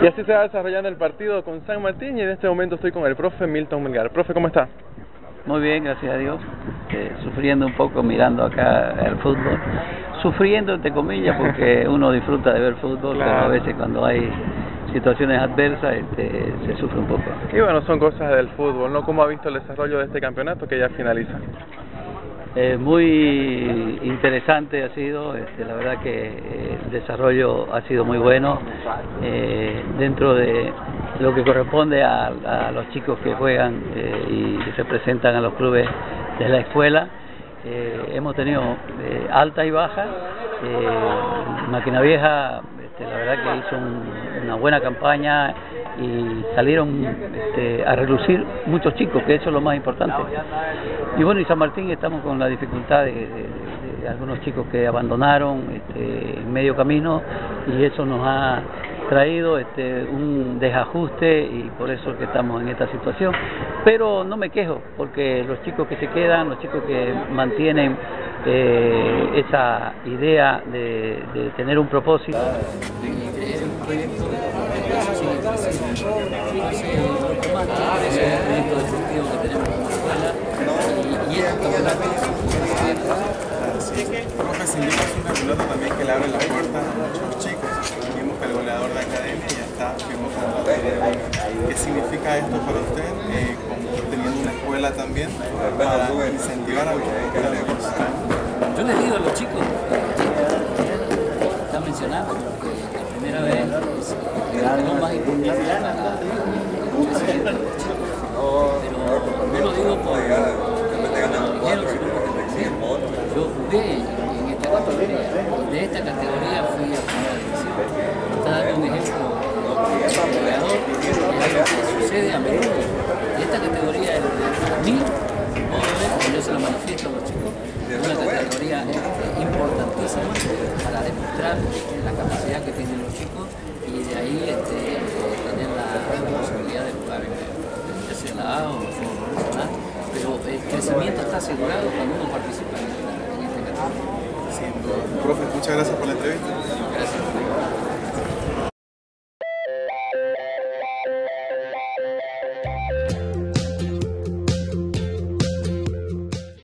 Y así se va desarrollando el partido con San Martín y en este momento estoy con el profe Milton Melgar. Profe, ¿cómo está? Muy bien, gracias a Dios. Sufriendo un poco mirando acá el fútbol. Sufriendo entre comillas porque uno disfruta de ver fútbol, claro. Pero a veces cuando hay situaciones adversas se sufre un poco. Y bueno, son cosas del fútbol, ¿no? ¿Cómo ha visto el desarrollo de este campeonato que ya finaliza? Muy interesante ha sido, la verdad que el desarrollo ha sido muy bueno dentro de lo que corresponde a los chicos que juegan y representan a los clubes de la escuela. Hemos tenido altas y bajas. Máquina Vieja, la verdad que hizo una buena campaña y salieron a relucir muchos chicos, que eso es lo más importante. Y bueno, y San Martín estamos con la dificultad de algunos chicos que abandonaron en medio camino, y eso nos ha traído un desajuste, y por eso es que estamos en esta situación. Pero no me quejo, porque los chicos que se quedan, los chicos que mantienen esa idea de tener un propósito. Profe, sin duda es una pelota también que le abre la puerta a muchos chicos. Vimos que el goleador de la academia ya está firmando. ¿Qué significa esto para usted, teniendo una escuela también, para incentivar a los chicos? Yo les digo a los chicos, está mencionando, que la primera vez es lo más importante para el crecimiento de los chicos. Pero no lo digo por dinero, sino porque yo jugué en esta categoría. De esta categoría fui a primera división. Está dando un ejemplo goleador, es algo que sucede a menudo. Y esta categoría, para mí, yo se lo manifiesto a los chicos, es una categoría importantísima para demostrar la capacidad que tienen los chicos, y de ahí tener la posibilidad de jugar ya sea la A o profesional, pero el crecimiento está asegurado cuando uno participa en esta categoría. Profe, muchas gracias por la entrevista.